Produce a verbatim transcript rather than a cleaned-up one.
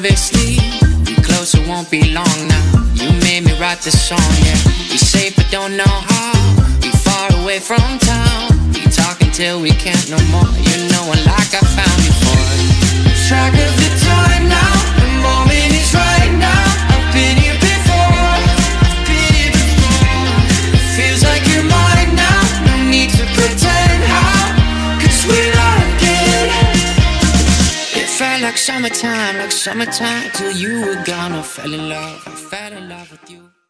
nervously. We close, it won't be long now. You made me write this song, yeah. We safe but don't know how. We far away from town. We talk until we can't no more. You know one like I found before. Track of the time now. The moment is right now. I've been here before. I've been here before. Feels like you're mine now. No need to pretend how. Cause we like it. It felt like summertime, like summertime till you were gone. I fell in love, I fell in love with you.